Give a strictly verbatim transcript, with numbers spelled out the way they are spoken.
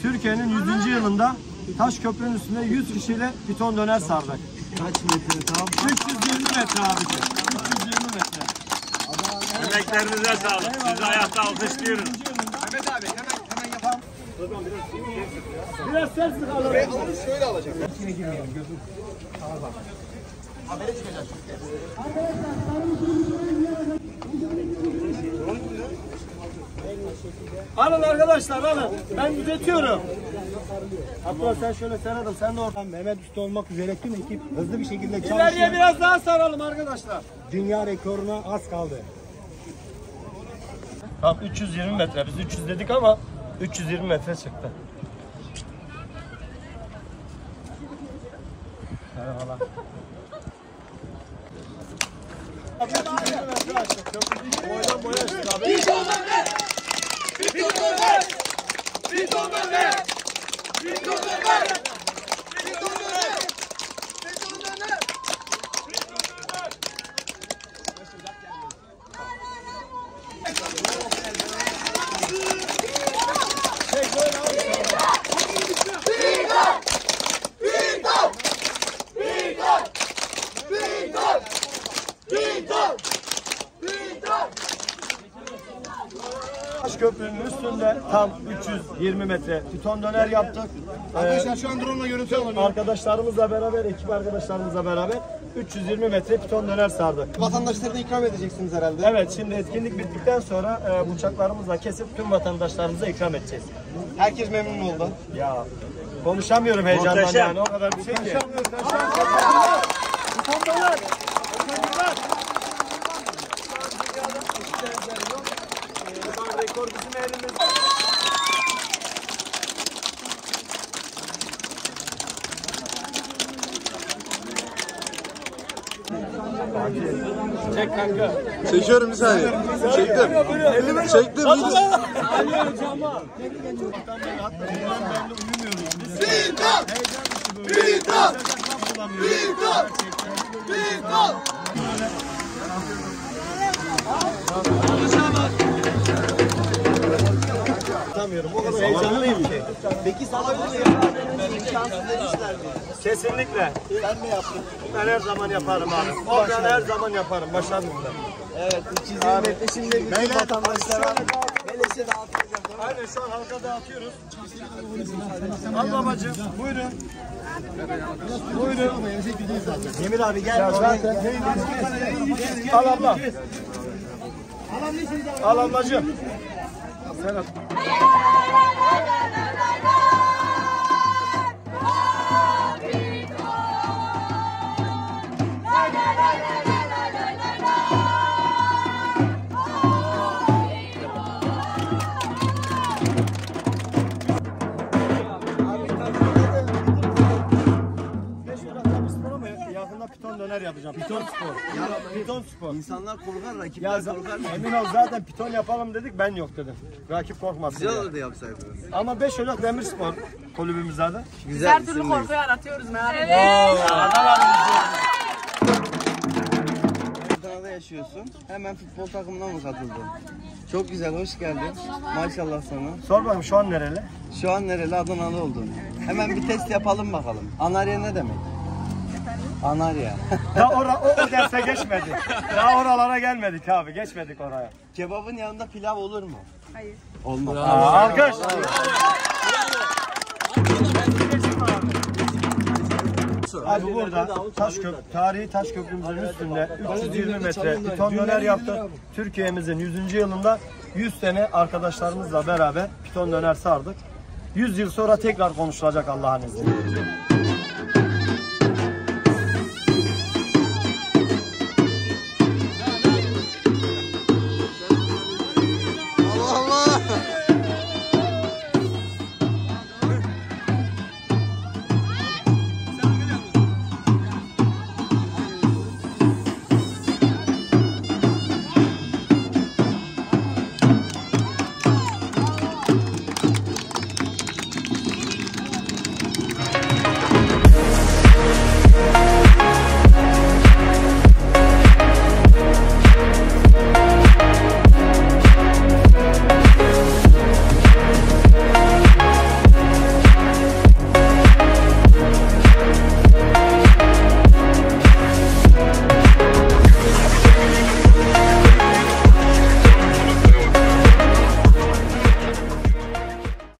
Türkiye'nin yüzüncü yılında Taşköprü'nün üstünde yüz kişiyle piton döner sardık. Kaç metre tam? üç yüz yirmi metre abicim. üç yüz yirmi metre. Emeklerinize sağlık. Sizi ayakta alkışlıyoruz. Mehmet abi hemen hemen yapalım. Biraz ses sıkalım. Buraya alırız şöyle alacağım. İçine girmeyelim gözüm. Tamam bak. Habere çıkacak. Alın arkadaşlar alın. Ben üretiyorum. Hatta sen şöyle seradım. Sen de ortam. Mehmet Usta olmak üzere tüm ekip hızlı bir şekilde İleriye çalışıyor. biraz daha saralım arkadaşlar. Dünya rekoruna az kaldı. Tam üç yüz yirmi metre. Biz üç yüz dedik ama üç yüz yirmi metre çıktı. Merhabalar. Boydan boya açtık abi. Piton döner! Piton döner! Piton döner! Piton döner! Piton döner! Piton döner! Çek böyle abi. Piton! Piton! Piton! Piton! Piton! Piton! Taşköprünün üstünde tam üç yüz yirmi metre piton döner yaptık. Arkadaşlar şu an drone'la görüntü alınıyor. Arkadaşlarımızla beraber, ekip arkadaşlarımızla beraber üç yüz yirmi metre piton döner sardık. Vatandaşlara da ikram edeceksiniz herhalde. Evet, şimdi etkinlik bittikten sonra e, bıçaklarımızla kesip tüm vatandaşlarımıza ikram edeceğiz. Herkes memnun oldu. Ya konuşamıyorum heyecandan. Muhteşem. Yani o kadar bir şey ki. Konuşamıyorum. Piton döner. Rekor bizim elimizde. Çek kanka. Çekiyorum bir saniye. Çektim. Çektim. Piton! Piton! Piton! Piton! Anlamıyorum. O kadar heyecanlıyım ki. Peki sana öyle bir şanslı demişler mi? Kesinlikle. Sen mi yaptın? Ben her zaman yaparım abi. O ben her zaman yaparım. Başardım ben. Evet. üç yüz yirmi metre şimdi bütün vatandaşlara beleşe dağıtılacak. Aynen şu an halka dağıtıyoruz. Al babacığım. Buyurun. Buyurun. Emir abi gel. Al abla. Al ablacığım. Sen al. Yakında piton döner yapacağım. Piton spor. Piton spor. İnsanlar korkar, Ya rakipler korkar. emin ol zaten piton yapalım dedik, ben yok dedim. Rakip korkmasın Güzel diye. olurdu yapsaydınız. Ama beş Ocak Demirspor kulübümüzde de. Güzel. Her türlü korku yaratıyoruz meğer. Adana'da yaşıyorsun. Hemen futbol takımına mı katıldın? Çok güzel, hoş geldin. Maşallah sana. Sor bakayım şu an nereli? Şu an nereli? Adanalı oldun. Hemen bir test yapalım bakalım. Anarya ne demek? Anarya. Daha ora, o, o derse geçmedik. Daha oralara gelmedik abi, geçmedik oraya. Kebabın yanında pilav olur mu? Hayır. Olmaz. Aa, alkış. Abi burada Taşköprü, tarihi Taşköprümüzün üstünde üç yüz yirmi metre piton döner yaptık. Türkiye'mizin yüzüncü yılında yüz sene arkadaşlarımızla beraber piton döner sardık. yüz yıl sonra tekrar konuşulacak Allah'ın izniyle.